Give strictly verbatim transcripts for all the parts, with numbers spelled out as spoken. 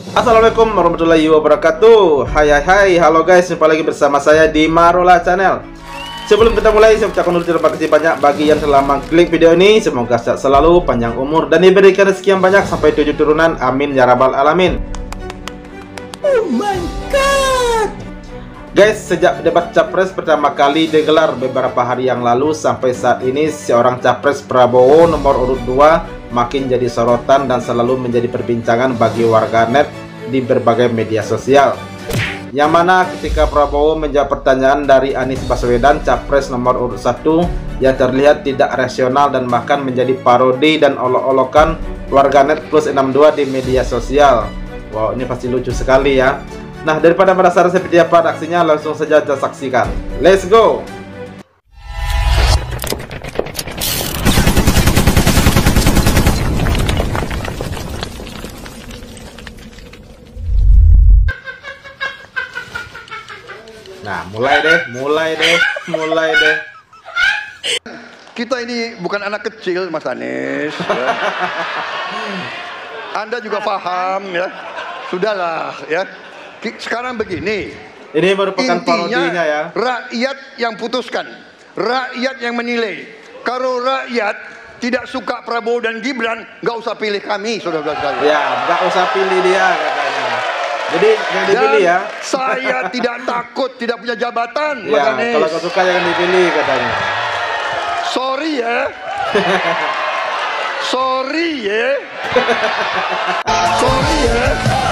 Assalamualaikum warahmatullahi wabarakatuh. Hai hai hai, halo guys, jumpa lagi bersama saya di Marola Channel. Sebelum kita mulai, saya ucapkan dulu terima kasih banyak bagi yang telah mengklik video ini. Semoga sehat selalu, panjang umur, dan diberikan rezeki yang banyak sampai tujuh turunan. Amin ya rabbal alamin. Oh my god. Guys, sejak debat capres pertama kali digelar beberapa hari yang lalu sampai saat ini, seorang capres Prabowo nomor urut dua makin jadi sorotan dan selalu menjadi perbincangan bagi warganet di berbagai media sosial. Yang mana ketika Prabowo menjawab pertanyaan dari Anies Baswedan, capres nomor urut satu, yang terlihat tidak rasional dan bahkan menjadi parodi dan olok-olokan warganet plus enam dua di media sosial. Wow, ini pasti lucu sekali ya. Nah, daripada penasaran seperti apa aksinya, langsung saja kita saksikan. Let's go! Nah, mulai deh, mulai deh, mulai deh. Kita ini bukan anak kecil, Mas Anies. Ya. Anda juga paham ya. Sudahlah ya. Sekarang begini. Ini merupakan parodinya ya. Rakyat yang putuskan, rakyat yang menilai. Kalau rakyat tidak suka Prabowo dan Gibran, nggak usah pilih kami, saudara-saudara sekalian. Ya, nggak usah pilih dia katanya. Jadi yang dipilih ya. Saya tidak takut tidak punya jabatan, ya, Mas Anies. Kalau kau suka jangan dipilih katanya. Sorry ya. Sorry ya. Sorry ya.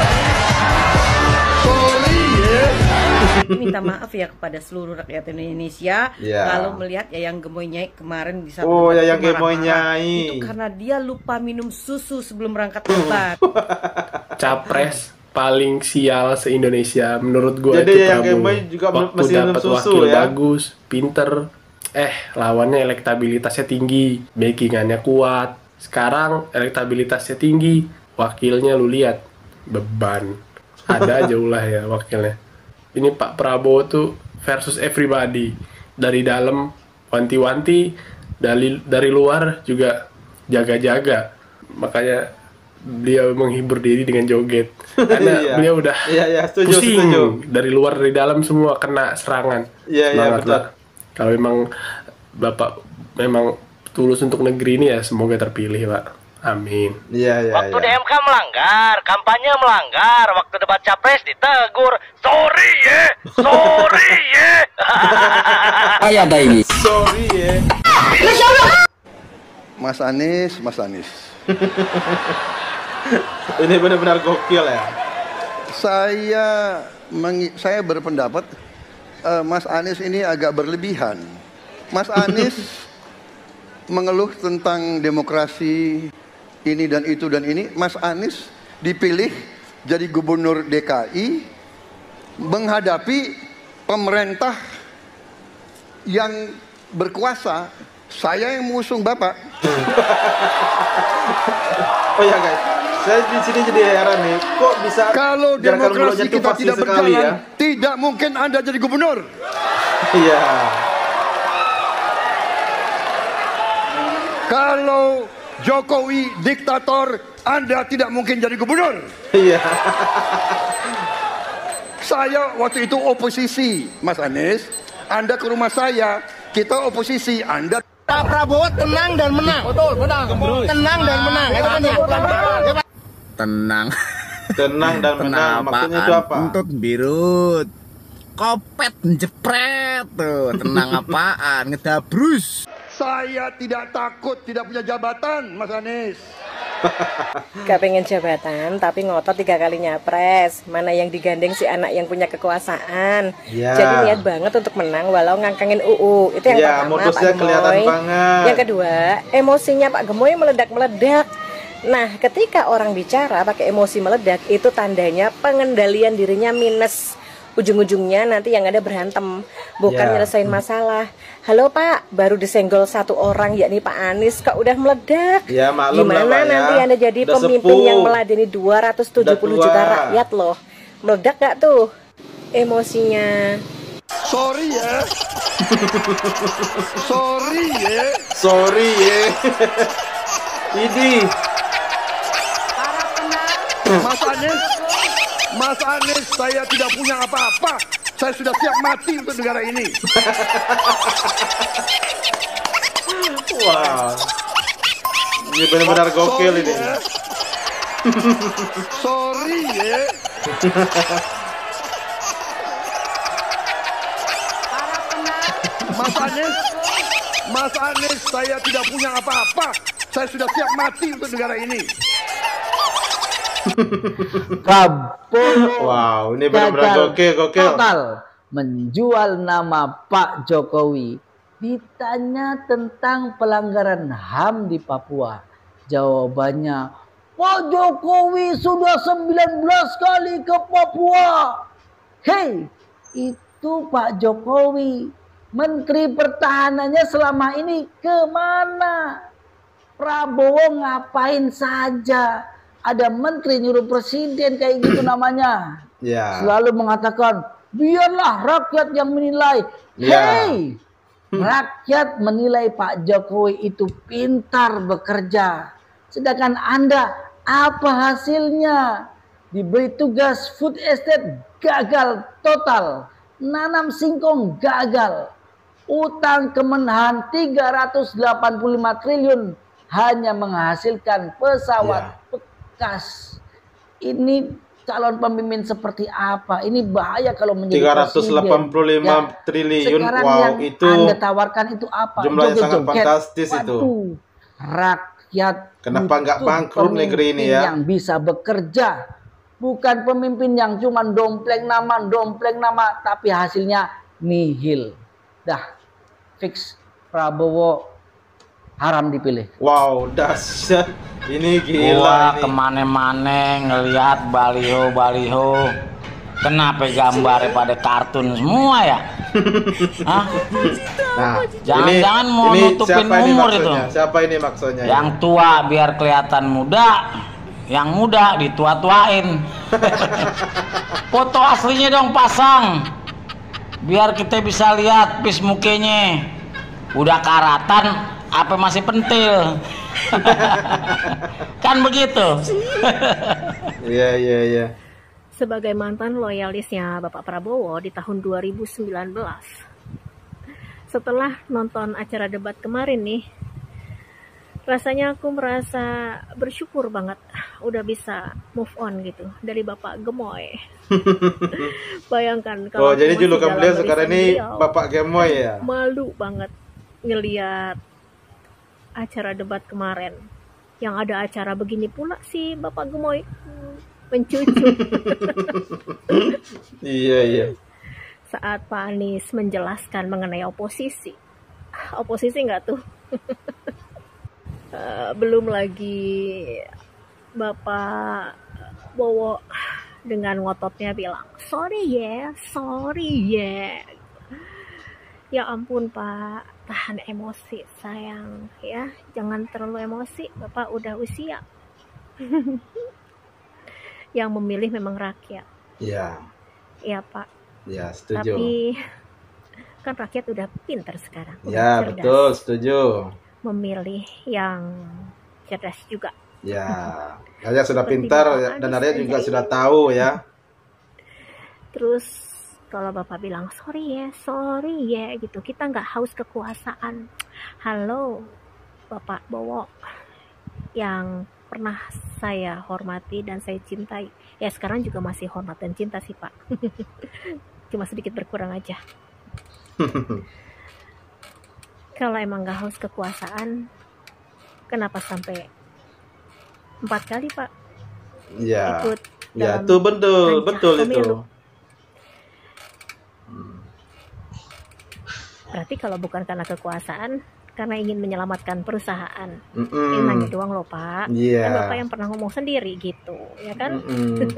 Sorry ya. Minta maaf ya kepada seluruh rakyat Indonesia ya. Kalau melihat Yayang Gemoy Nyai kemarin bisa. Oh, Yayang Gemoy Nyai. Itu karena dia lupa minum susu sebelum berangkat debat. Capres paling sial se-Indonesia menurut gue. Jadi itu Yayang Prabowo. Gemoy juga waktu masih minum dapat susu wakil ya. bagus, pinter, eh lawannya elektabilitasnya tinggi, backingannya kuat. Sekarang elektabilitasnya tinggi, wakilnya lu lihat beban. Ada aja ulah ya wakilnya. Ini Pak Prabowo tuh versus everybody. Dari dalam wanti-wanti, dari dari luar juga jaga-jaga. Makanya beliau menghibur diri dengan joget. Karena Iya. beliau udah Iya, iya, setuju, pusing. setuju. Dari luar dari dalam semua kena serangan. Iya, iya, Semangat, betul. Pak. Kalau memang Bapak memang tulus untuk negeri ini ya semoga terpilih, Pak. Amin. Iya, iya, Waktu iya. D M K melanggar, kampanye melanggar, waktu debat capres ditegur. Sorry ya, sorry ya. Ayah ini. Sorry ya. Mas Anies, Mas Anies. Ini benar-benar gokil ya. Saya mengi- saya berpendapat eh, Mas Anies ini agak berlebihan. Mas Anies mengeluh tentang demokrasi ini dan itu dan ini. Mas Anies dipilih jadi gubernur D K I menghadapi pemerintah yang berkuasa. Saya yang mengusung Bapak. Oh ya guys, saya di sini jadi heran nih, kok bisa Kalau gerakan demokrasi mulutnya tuh kita pasti tidak sekali berjalan, ya? tidak mungkin Anda jadi gubernur. Iya. Kalau Jokowi diktator, Anda tidak mungkin jadi gubernur. Iya. Saya waktu itu oposisi, Mas Anies. Anda ke rumah saya, kita oposisi. Anda Pak Prabowo tenang dan menang. Betul, menang. Tenang dan menang. Tenang. Tenang dan menang. Maksudnya itu apa? Untuk birut. Kopet jepret tuh. Tenang apaan? Ngedabrus. saya tidak takut tidak punya jabatan, Mas Anies. Gak pengen jabatan, tapi ngotot tiga kali nyapres. Mana yang digandeng si anak yang punya kekuasaan. Ya. Jadi niat banget untuk menang walau ngangkangin U U. Itu yang Ya, pertama, modusnya Pak kelihatan Gemoy. banget. Yang kedua, emosinya Pak Gemoy meledak-meledak. Nah, ketika orang bicara pakai emosi meledak, itu tandanya pengendalian dirinya minus. Ujung-ujungnya nanti yang ada berantem, bukan Ya. nyelesain masalah. Halo Pak, baru disenggol satu orang yakni Pak Anies, kok udah meledak? Ya, maklum lah, Gimana Pak, ya. nanti Anda jadi Udah pemimpin sepuh. yang meladeni dua ratus tujuh puluh Udah juta tua. rakyat loh. Meledak gak tuh emosinya? Sorry ya. Sorry ya. Sorry ya. Ini Mas Anies, Mas Anies, saya tidak punya apa-apa. Saya sudah siap mati untuk negara ini. Wah, ini benar-benar gokil ini. Ya. Sorry ya. Mas Anies, Mas Anies, saya tidak punya apa-apa. Saya sudah siap mati untuk negara ini. Prabowo Wow, ini benar-benar gagal gokil, gokil. total menjual nama Pak Jokowi. Ditanya tentang pelanggaran H A M di Papua, jawabannya, Pak Jokowi sudah sembilan belas kali ke Papua. Hei, itu Pak Jokowi. Menteri Pertahanannya selama ini kemana? Prabowo ngapain saja? Ada menteri nyuruh presiden kayak gitu namanya. Ya. Selalu mengatakan, biarlah rakyat yang menilai. Ya. Hei, rakyat menilai Pak Jokowi itu pintar bekerja. Sedangkan Anda, apa hasilnya? Diberi tugas food estate, gagal total. Nanam singkong, gagal. Utang Kemenhan tiga ratus delapan puluh lima triliun hanya menghasilkan pesawat Ya. bekas. Ini calon pemimpin seperti apa? Ini bahaya kalau menjadi tiga ratus delapan puluh lima presiden. triliun. Sekarang Wow, yang itu Anda tawarkan itu apa? jumlahnya sangat Joget-joget. fantastis itu. Waduh, rakyat Kenapa nggak butuh bangkrut negeri ini pemimpin ya? yang bisa bekerja, bukan pemimpin yang cuma dompleng nama, dompleng nama, tapi hasilnya nihil. Dah, fix Prabowo haram dipilih. Wow, dahsyat. Ini gila Gua ini. kemana-mana ngelihat baliho-baliho. Kenapa gambarnya pada kartun semua ya? Hah? Nah, Jangan-jangan ini- mau ini nutupin siapa ini umur maksudnya? itu. Siapa ini maksudnya? Yang tua biar kelihatan muda, yang muda ditua-tuain. Foto aslinya dong pasang, biar kita bisa lihat pis mukanya. Udah karatan, apa masih pentil? Kan begitu. Iya, iya, iya. Sebagai mantan loyalisnya Bapak Prabowo di tahun dua ribu sembilan belas, setelah nonton acara debat kemarin nih, rasanya aku merasa bersyukur banget udah bisa move on gitu dari Bapak Gemoy. Bayangkan Oh, kalau jadi aku masih julukan dalam beliau sekarang barisan ini beliau. Bapak Gemoy ya? Malu banget ngeliat acara debat kemarin. Yang ada acara begini pula sih Bapak Gemoy mencucu. Iya, iya. Saat Pak Anies menjelaskan mengenai oposisi. Oposisi nggak tuh? Eh, belum lagi Bapak Bowo dengan ngototnya bilang, sorry ya, sorry ya. Ya ampun Pak, tahan emosi sayang ya, jangan terlalu emosi, Bapak udah usia. Yang memilih memang rakyat. Iya. Iya Pak. Ya, setuju. Tapi kan rakyat udah pintar sekarang. Udah Ya, cerdas. betul, setuju. Memilih yang cerdas juga. Ya, rakyat sudah Seperti pintar Bapak dan Anies rakyat aja juga ini. sudah tahu ya. Terus kalau Bapak bilang sorry ya, sorry ya gitu, kita nggak haus kekuasaan. Halo Bapak Bowo yang pernah saya hormati dan saya cintai. Ya sekarang juga masih hormat dan cinta sih Pak. Cuma sedikit berkurang aja. Kalau emang nggak haus kekuasaan, kenapa sampai empat kali Pak Ya. ikut Ya, dalam tuh betul, kancah betul itu. pemilu? Berarti kalau bukan karena kekuasaan, karena ingin menyelamatkan perusahaan. Mm-mm. Ini nanya doang loh Pak. Iya. Kan Bapak yang pernah ngomong sendiri gitu, ya kan? Mm-mm.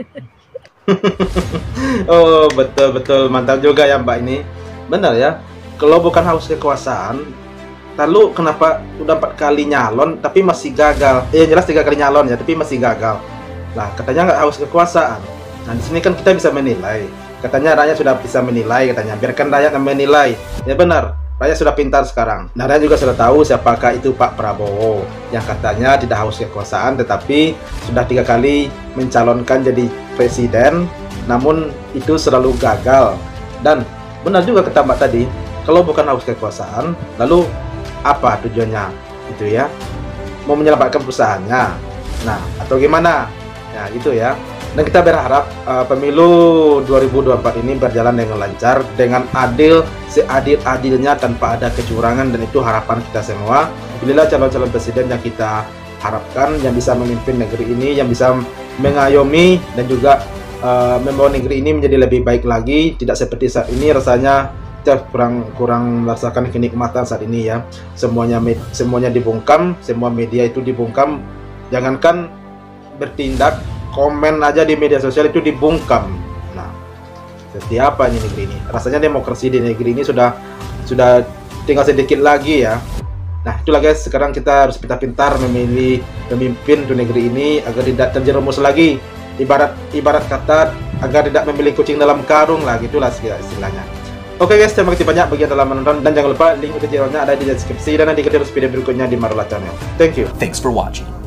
Oh, betul-betul mantap juga ya Mbak ini. Benar ya. Kalau bukan haus kekuasaan, lalu kenapa udah empat kali nyalon tapi masih gagal? Eh jelas tiga kali nyalon ya, tapi masih gagal. Nah, katanya nggak haus kekuasaan. Nah, di sini kan kita bisa menilai. Katanya rakyat sudah bisa menilai katanya. Biarkan rakyat yang menilai. Ya benar. Rakyat sudah pintar sekarang. Nah, rakyat juga sudah tahu siapakah itu Pak Prabowo yang katanya tidak haus kekuasaan, tetapi sudah tiga kali mencalonkan jadi presiden, namun itu selalu gagal. Dan benar juga kata Mbak tadi, kalau bukan haus kekuasaan, lalu apa tujuannya? Itu ya, mau menyelamatkan perusahaannya. Nah, atau gimana? Nah, gitu ya. Dan kita berharap uh, pemilu dua ribu dua puluh empat ini berjalan dengan lancar, dengan adil, seadil-adilnya tanpa ada kecurangan, dan itu harapan kita semua. Pilihlah calon-calon presiden yang kita harapkan, yang bisa memimpin negeri ini, yang bisa mengayomi dan juga uh, membawa negeri ini menjadi lebih baik lagi, tidak seperti saat ini. Rasanya kita kurang kurang merasakan kenikmatan saat ini ya. Semuanya semuanya dibungkam, semua media itu dibungkam. Jangankan bertindak, komen aja di media sosial itu dibungkam. Nah, seperti apa ini negeri ini? Rasanya demokrasi di negeri ini sudah sudah tinggal sedikit lagi ya. Nah, itulah guys, sekarang kita harus pintar-pintar memilih pemimpin untuk negeri ini agar tidak terjerumus lagi. Ibarat ibarat kata agar tidak memilih kucing dalam karung lah, gitulah istilahnya. Oke guys, terima kasih banyak bagi yang telah menonton, dan jangan lupa link tutorialnya ada di deskripsi dan nanti kita terus video berikutnya di Marula Channel. Thank you. Thanks for watching.